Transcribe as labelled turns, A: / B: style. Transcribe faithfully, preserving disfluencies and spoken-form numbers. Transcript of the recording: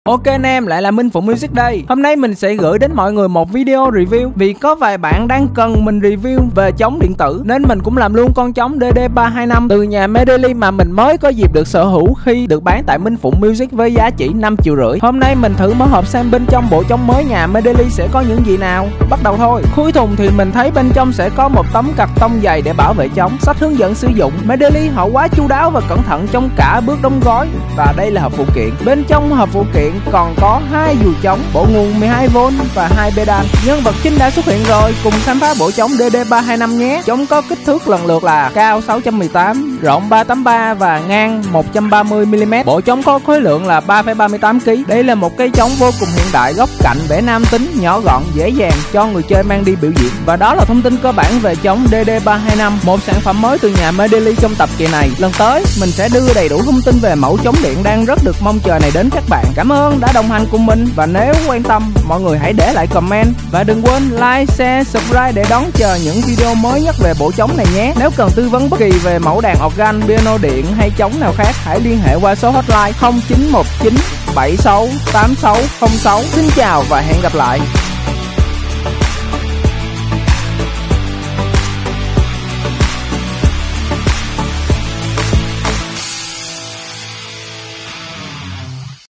A: Ok anh em, lại là Minh Phụng Music đây. Hôm nay mình sẽ gửi đến mọi người một video review. Vì có vài bạn đang cần mình review về trống điện tử nên mình cũng làm luôn con trống D D ba hai năm từ nhà Medley mà mình mới có dịp được sở hữu khi được bán tại Minh Phụng Music với giá chỉ năm triệu rưỡi. Hôm nay mình thử mở hộp xem bên trong bộ trống mới nhà Medley sẽ có những gì nào. Bắt đầu thôi. Khui thùng thì mình thấy bên trong sẽ có một tấm cạc tông dày để bảo vệ trống, sách hướng dẫn sử dụng. Medley họ quá chu đáo và cẩn thận trong cả bước đóng gói. Và đây là hộp phụ kiện. Bên trong hộp phụ kiện còn có hai dùi trống, bộ nguồn mười hai vôn và hai pedal. Nhân vật chính đã xuất hiện rồi, cùng khám phá bộ trống D D ba hai năm nhé. Trống có kích thước lần lượt là cao sáu trăm mười tám, rộng ba trăm tám mươi ba và ngang một trăm ba mươi mi li mét. Bộ trống có khối lượng là ba phẩy ba mươi tám ki lô gam. Đây là một cây trống vô cùng hiện đại, góc cạnh vẽ nam tính, nhỏ gọn, dễ dàng cho người chơi mang đi biểu diễn. Và đó là thông tin cơ bản về trống D D ba hai năm, một sản phẩm mới từ nhà Medley trong tập kỳ này. Lần tới mình sẽ đưa đầy đủ thông tin về mẫu trống điện đang rất được mong chờ này đến các bạn. Cảm ơn đã đồng hành cùng mình, và nếu quan tâm mọi người hãy để lại comment và đừng quên like, share, subscribe để đón chờ những video mới nhất về bộ trống này nhé. Nếu cần tư vấn bất kỳ về mẫu đàn organ, piano điện hay trống nào khác, hãy liên hệ qua số hotline không chín một chín bảy sáu tám sáu không sáu. Xin chào và hẹn gặp lại.